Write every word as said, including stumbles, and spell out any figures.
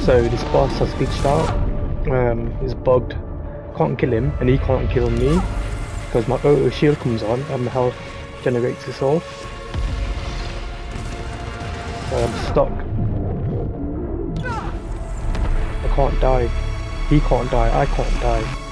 So this boss has glitched out, um, is bugged, can't kill him, and he can't kill me, because my auto shield comes on and my health generates itself. So I'm stuck. I can't die. He can't die, I can't die.